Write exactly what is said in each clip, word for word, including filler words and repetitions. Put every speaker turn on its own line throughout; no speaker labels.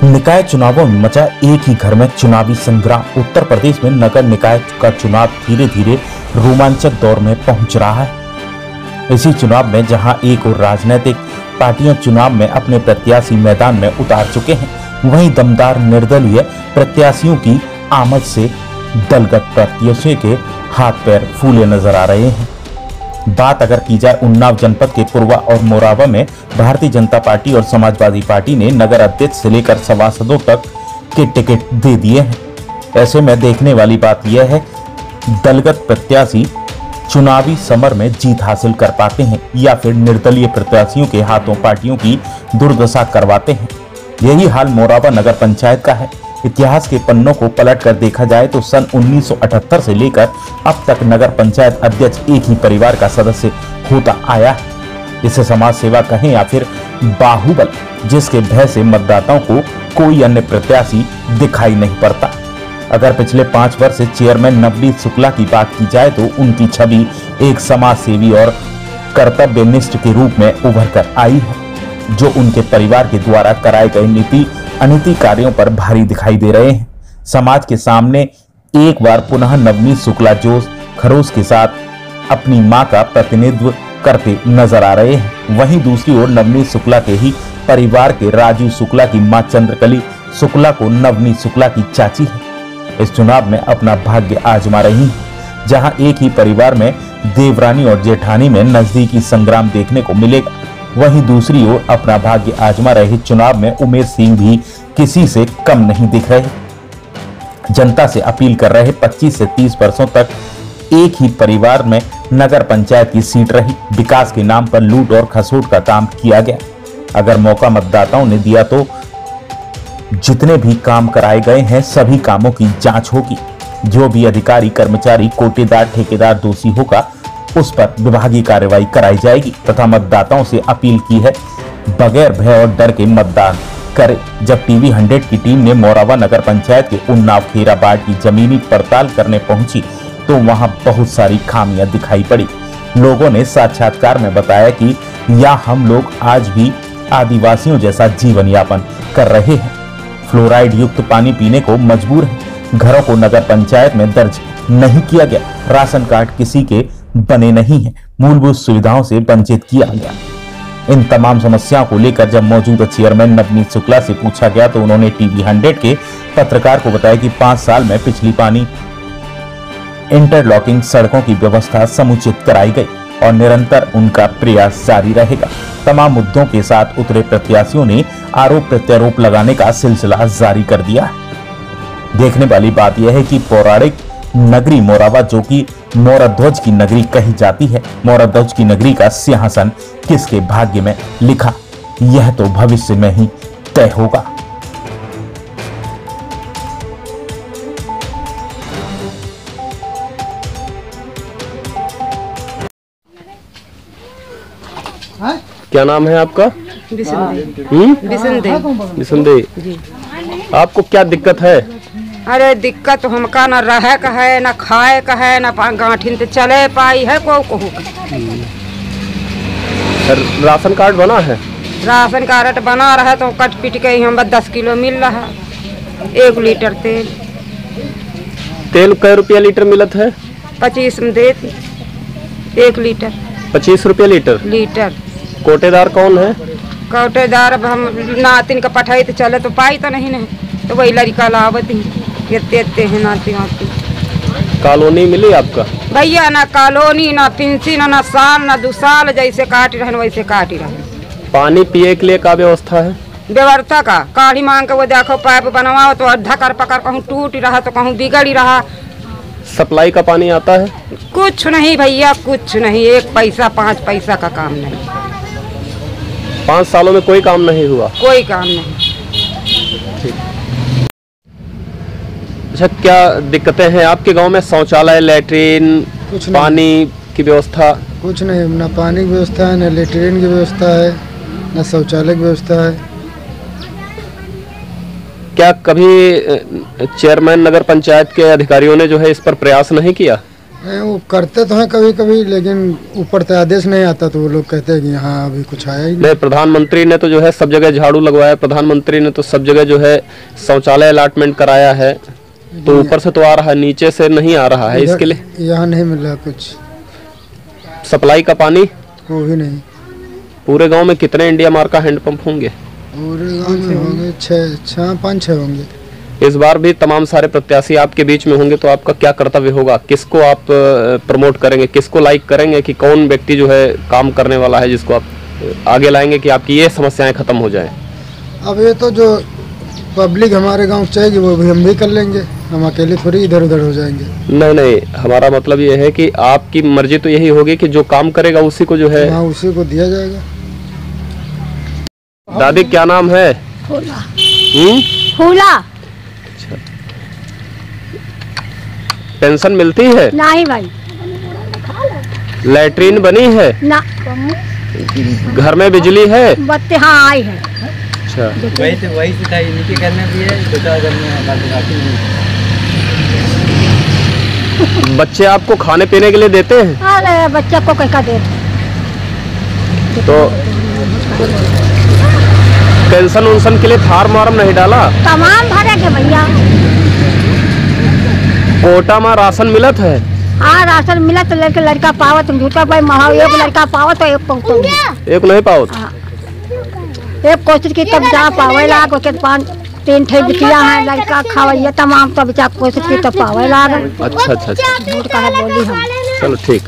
निकाय चुनावों में मचा एक ही घर में चुनावी संग्राम। उत्तर प्रदेश में नगर निकाय का चुनाव धीरे धीरे रोमांचक दौर में पहुंच रहा है। इसी चुनाव में जहां एक और राजनीतिक पार्टियां चुनाव में अपने प्रत्याशी मैदान में उतार चुके हैं, वहीं दमदार निर्दलीय प्रत्याशियों की आमद से दलगत प्रत्याशियों के हाथ पैर फूले नजर आ रहे हैं। बात अगर की जाए उन्नाव जनपद के पुरवा और मोराबा में भारतीय जनता पार्टी और समाजवादी पार्टी ने नगर अध्यक्ष से लेकर सभासदों तक के टिकट दे दिए हैं। ऐसे में देखने वाली बात यह है, दलगत प्रत्याशी चुनावी समर में जीत हासिल कर पाते हैं या फिर निर्दलीय प्रत्याशियों के हाथों पार्टियों की दुर्दशा करवाते हैं। यही हाल मोराबा नगर पंचायत का है। इतिहास के पन्नों को पलट कर देखा जाए तो सन उन्नीस सौ अठहत्तर से लेकर अब तक नगर पंचायत अध्यक्ष एक ही परिवार का सदस्य होता आया है। इसे समाज सेवा कहें या फिर बाहुबल, जिसके भय से मतदाताओं को कोई अन्य प्रत्याशी दिखाई नहीं पड़ता। अगर पिछले पांच वर्ष से चेयरमैन नवनीत शुक्ला की बात की जाए तो उनकी छवि एक समाज सेवी और कर्तव्यनिष्ठ के रूप में उभर कर आई है, जो उनके परिवार के द्वारा कराए गए नीति अनीति कार्यों पर भारी दिखाई दे रहे हैं। समाज के सामने एक बार पुनः नवनीत शुक्ला जोश खरोश के साथ अपनी मां का प्रतिनिधित्व करते नजर आ रहे हैं। वहीं दूसरी ओर नवनीत शुक्ला के ही परिवार के राजू शुक्ला की मां चंद्रकली शुक्ला को नवनीत शुक्ला की चाची है। इस चुनाव में अपना भाग्य आजमा रही है, जहां एक ही परिवार में देवरानी और जेठानी में नजदीकी संग्राम देखने को मिलेगा। वहीं दूसरी ओर अपना भाग्य आजमा रहे चुनाव में उमेश सिंह भी किसी से कम नहीं दिख रहे। जनता से अपील कर रहे पच्चीस से तीस वर्षों तक एक ही परिवार में नगर पंचायत की सीट रही। विकास के नाम पर लूट और खसोट का काम किया गया। अगर मौका मतदाताओं ने दिया तो जितने भी काम कराए गए हैं सभी कामों की जांच होगी। जो भी अधिकारी कर्मचारी कोटेदार ठेकेदार दोषी होगा उस पर विभागीय कार्रवाई कराई जाएगी तथा मतदाताओं से अपील की है बगैर भय और डर के मतदान करें। जब टीवी हंड्रेड की टीम ने मोराबा नगर पंचायत के उन्नाव खेरा बाढ़ की जमीनी पड़ताल करने पहुंची तो वहां बहुत सारी खामियां दिखाई पड़ी। लोगों ने साक्षात्कार में बताया कि यहाँ हम लोग आज भी आदिवासियों जैसा जीवन यापन कर रहे हैं। फ्लोराइड युक्त पानी पीने को मजबूर है। घरों को नगर पंचायत में दर्ज नहीं किया गया। राशन कार्ड किसी के बने नहीं हैं। मूलभूत सुविधाओं से वंचित किया गया। इन तमाम समस्याओं को लेकर जब मौजूदा चेयरमैन नवनीत शुक्ला से पूछा गया तो उन्होंने टीवी हंड्रेड के पत्रकार को बताया कि पांच साल में पिछली पानी इंटरलॉकिंग सड़कों की व्यवस्था समुचित कराई गई और निरंतर उनका प्रयास जारी रहेगा। तमाम मुद्दों के साथ उतरे प्रत्याशियों ने आरोप प्रत्यारोप लगाने का सिलसिला जारी कर दिया है। देखने वाली बात यह है कि पौराणिक नगरी मोराबा, जो कि मोरध्वज की नगरी कही जाती है, मोरध्वज की नगरी का सिंहासन किसके भाग्य में लिखा, यह तो भविष्य में ही तय होगा।
क्या नाम है आपका? बिसुंदे। आपको क्या दिक्कत है?
अरे दिक्कत हमका न रहे का है, न खाए का है, न गांठिन तो चले पाई है को कहू।
राशन कार्ड बना है?
राशन कार्ड बना रहा तो कट पीट के हम दस किलो मिल रहा। एक लीटर तेल
तेल कै रुपया लीटर मिलत है?
पच्चीस में दे एक लीटर।
पच्चीस रुपया लीटर
लीटर।
कोटेदार कौन है?
कोटेदार हम नातिन का पठाई तो चले तो पाई तो नहीं नहीं तो वही लड़का लावत ही इतने हैं नाती नाती।
कॉलोनी मिली आपका?
भैया ना कॉलोनी ना पेंशन ना साल ना दो साल जैसे काट रहे वैसे काट रहे।
पानी पिए के लिए क्या व्यवस्था है?
व्यवस्था का काढ़ी मांग के वो देखो पाइप बनवाओ तो अद्धा कर पकड़ कहूँ टूट रहा तो कहूँ बिगड़ रहा।
सप्लाई का पानी आता है?
कुछ नहीं भैया, कुछ नहीं। एक पैसा पाँच पैसा का काम नहीं।
पाँच सालों में कोई काम नहीं हुआ?
कोई काम नहीं।
अच्छा, क्या दिक्कतें हैं आपके गांव में? शौचालय, लैट्रीन, पानी की व्यवस्था?
कुछ नहीं, ना पानी की व्यवस्था है, ना लैट्रीन की व्यवस्था है, ना शौचालय की व्यवस्था है।
क्या कभी चेयरमैन नगर पंचायत के अधिकारियों ने जो है इस पर प्रयास नहीं किया?
नहीं, वो करते तो हैं कभी कभी, लेकिन ऊपर से आदेश नहीं आता तो वो लोग कहते हैं कि हाँ अभी कुछ आया ही नहीं।
नहीं, प्रधानमंत्री ने तो जो है सब जगह झाड़ू लगवाया, प्रधानमंत्री ने तो सब जगह जो है शौचालय अलॉटमेंट कराया है, तो ऊपर से तो आ रहा है, नीचे से नहीं आ रहा है। इसके लिए
यहाँ नहीं मिल रहा कुछ,
सप्लाई का पानी
वो भी नहीं।
पूरे गांव में कितने इंडिया मार्क का हैंडपंप होंगे?
पूरे गांव में होंगे छः छः पाँच छः होंगे।
इस बार भी तमाम सारे प्रत्याशी आपके बीच में होंगे, तो आपका क्या कर्तव्य होगा? किसको आप प्रमोट करेंगे, किसको लाइक करेंगे कि कौन व्यक्ति जो है काम करने वाला है, जिसको आप आगे लाएंगे कि आपकी ये समस्याएं खत्म हो जाएं?
अब ये तो जो पब्लिक हमारे गांव चाहेगी वो भी हम भी कर लेंगे, हम अकेले थोड़ी इधर उधर हो जाएंगे।
नहीं नहीं, हमारा मतलब ये है कि आपकी मर्जी तो यही होगी कि जो काम करेगा उसी को जो है,
हाँ उसी को दिया जाएगा।
दादी क्या नाम है?
फूला।
हम्म
फूला।
पेंशन मिलती है?
नहीं भाई।
लैट्रीन बनी है?
ना।
घर में बिजली है?
बत्ती हाँ आई है।
अच्छा,
वही से वही से था, इनके घर में भी है, छोटा घर में बाकी नहीं।
बच्चे आपको खाने पीने के लिए देते हैं?
अरे बच्चे को कैसा दे?
तो पेंशन उनसन के लिए फार्म वार्म नहीं डाला?
तमाम भरेंगे भैया।
कोटा में राशन मिलत है?
हाँ राशन मिला तो लड़के लड़का पावत झूठा भाई महा एक लड़का पावत तो एक पहुँचो
एक नहीं पाओ?
एक कोशिश की तब जा पावे लाग के पान तीन ठे बिटिया है लड़का खावैया तमाम तब जा कोशिश की तब पावे लाग।
अच्छा अच्छा अच्छा,
झूठ का है बोली हम।
चलो ठीक।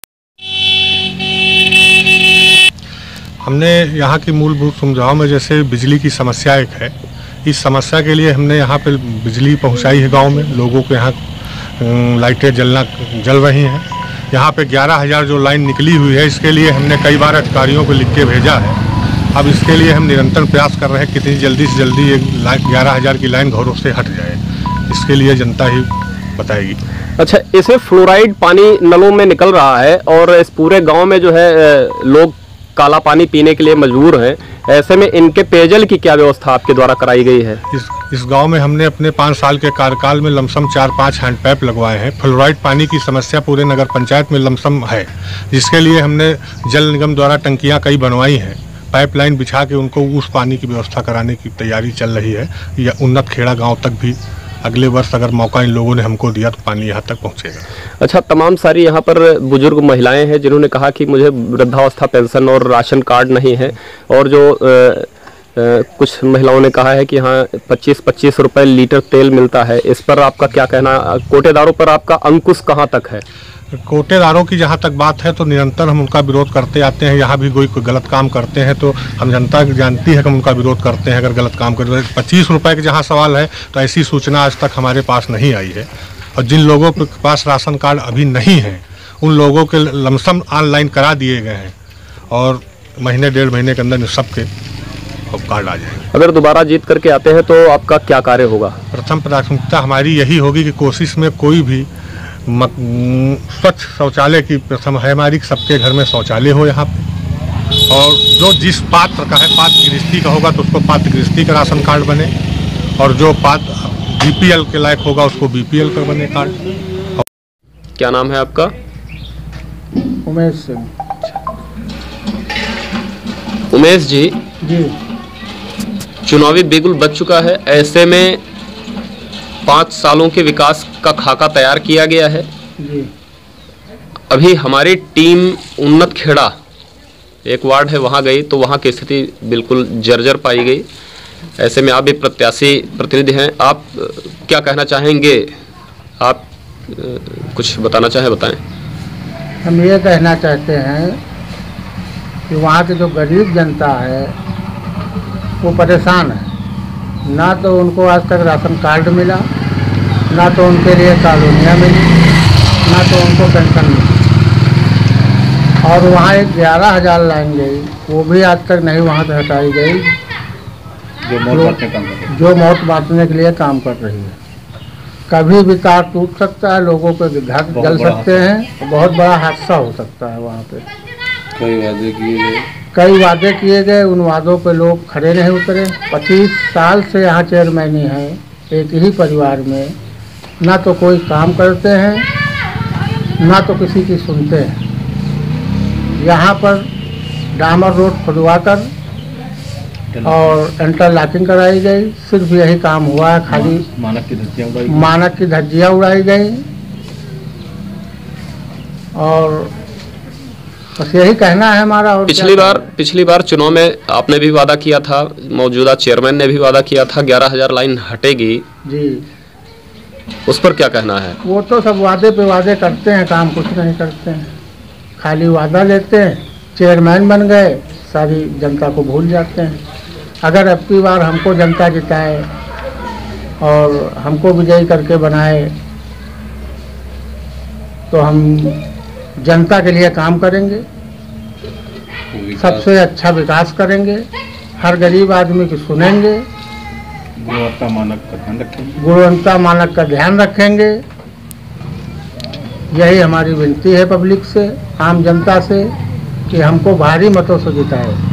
हमने यहाँ की मूलभूत सुविधाओं में जैसे बिजली की समस्या एक है, इस समस्या के लिए हमने यहाँ पे बिजली पहुँचाई है गांव में, लोगों के यहाँ लाइटें जलना जल रही हैं। यहाँ पे ग्यारह हज़ार जो लाइन निकली हुई है, इसके लिए हमने कई बार अधिकारियों को लिख के भेजा है। अब इसके लिए हम निरंतर प्रयास कर रहे हैं कितनी जल्दी से जल्दी ये ग्यारह हज़ार की लाइन घरों से हट जाए, इसके लिए जनता ही बताएगी।
अच्छा, इसमें फ्लोराइड पानी नलों में निकल रहा है और इस पूरे गांव में जो है लोग काला पानी पीने के लिए मजबूर हैं, ऐसे में इनके पेयजल की क्या व्यवस्था आपके द्वारा कराई गई है?
इस इस गांव में हमने अपने पाँच साल के कार्यकाल में लमसम चार पाँच हैंडपैप लगवाए हैं। फ्लोराइड पानी की समस्या पूरे नगर पंचायत में लमसम है, जिसके लिए हमने जल निगम द्वारा टंकियां कई बनवाई हैं, पाइपलाइन बिछा के उनको उस पानी की व्यवस्था कराने की तैयारी चल रही है। या उन्नत खेड़ा गाँव तक भी अगले वर्ष अगर मौका इन लोगों ने हमको दिया तो पानी यहाँ तक पहुँचेगा।
अच्छा, तमाम सारी यहाँ पर बुजुर्ग महिलाएं हैं जिन्होंने कहा कि मुझे वृद्धावस्था पेंशन और राशन कार्ड नहीं है, और जो आ, आ, कुछ महिलाओं ने कहा है कि यहाँ पच्चीस पच्चीस रुपए लीटर तेल मिलता है, इस पर आपका क्या कहना? कोटेदारों पर आपका अंकुश कहाँ तक है?
कोटेदारों की जहाँ तक बात है तो निरंतर हम उनका विरोध करते आते हैं। यहाँ भी कोई कोई गलत काम करते हैं तो हम जनता जानती है कि हम उनका विरोध करते हैं। अगर गलत काम करते हैं, पच्चीस रुपए के जहाँ सवाल है तो ऐसी सूचना आज तक हमारे पास नहीं आई है। और जिन लोगों के पास राशन कार्ड अभी नहीं है उन लोगों के लमसम ऑनलाइन करा दिए गए हैं और महीने डेढ़ महीने के अंदर सबके कार्ड आ जाएंगे।
अगर दोबारा जीत करके आते हैं तो आपका क्या कार्य होगा?
प्रथम प्राथमिकता हमारी यही होगी कि कोशिश में कोई भी स्वच्छ शौचालय की प्रथम है हमारी, सबके घर में शौचालय हो यहाँ पे। और जो जिस पात्र का है, पात्र गृहस्थी का होगा तो उसको पात्र गृहस्थी का राशन कार्ड बने, और जो पात्र बीपीएल के लायक होगा उसको बीपीएल का बने कार्ड।
क्या नाम है आपका?
उमेश सिंह।
उमेश जी
जी,
चुनावी बिगुल बच चुका है, ऐसे में पाँच सालों के विकास का खाका तैयार किया गया है
जी।
अभी हमारी टीम उन्नत खेड़ा एक वार्ड है वहाँ गई तो वहाँ की स्थिति बिल्कुल जर्जर पाई गई। ऐसे में आप भी प्रत्याशी प्रतिनिधि हैं, आप क्या कहना चाहेंगे? आप कुछ बताना चाहें, बताएं।
हम ये कहना चाहते हैं कि वहाँ की जो गरीब जनता है वो परेशान है, ना तो उनको आज तक राशन कार्ड मिला, ना तो उनके लिए कॉलोनियाँ मिली, ना तो उनको पेंशन मिली। और वहाँ एक ग्यारह हज़ार लाइन गई, वो भी आज तक नहीं वहाँ से हटाई गई, जो जो मौत बांटने के लिए काम कर रही है। कभी भी तार टूट सकता है, लोगों के घर जल सकते हैं, बहुत बड़ा हादसा हो सकता है वहाँ पे।
कई वादे किए गए
कई वादे किए गए, उन वादों पे लोग खड़े नहीं उतरे। पच्चीस साल से यहाँ चेयरमैनी है एक ही परिवार में, ना तो कोई काम करते हैं, ना तो किसी की सुनते हैं। यहाँ पर डामर रोड खुदवा कर और इंटरलॉकिंग कराई गई, सिर्फ यही काम हुआ है। खाली
मानक की धज्जियां उड़ाई
मानक की धज्जियां उड़ाई गई और बस यही कहना है हमारा। और
पिछली बार पिछली बार चुनाव में आपने भी वादा किया था, मौजूदा चेयरमैन ने भी वादा किया था ग्यारह हजार लाइन हटेगी
जी,
उस पर क्या कहना है?
वो तो सब वादे पे वादे करते हैं, काम कुछ नहीं करते हैं, खाली वादा लेते हैं। चेयरमैन बन गए, सारी जनता को भूल जाते हैं। अगर अब की बार हमको जनता जिताए और हमको विजयी करके बनाए तो हम जनता के लिए काम करेंगे, सबसे अच्छा विकास करेंगे, हर गरीब आदमी की सुनेंगे,
गुणवत्ता मानक का ध्यान रखेंगे
गुणवत्ता मानक का ध्यान रखेंगे। यही हमारी विनती है पब्लिक से, आम जनता से, कि हमको भारी मतों से जिताए।